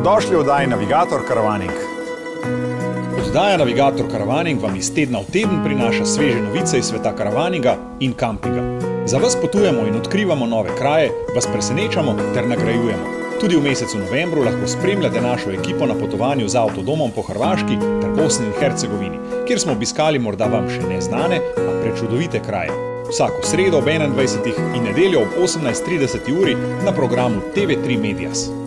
Dobrodošli v oddaji Navigator Caravaning. Oddaja Navigator Caravaning vam iz tedna v teden prinaša sveže novice iz sveta karavaninga in kampinga. Za vas potujemo in odkrivamo nove kraje, vas presenečamo ter nagrajujemo. Tudi v mesecu novembru lahko spremljate našo ekipo na potovanju z avtodomom po Hrvaški ter Bosni in Hercegovini, kjer smo obiskali morda vam še neznane, a prečudovite kraje. Vsako sredo ob 21. in nedeljo ob 18:30 na programu TV3 Medias.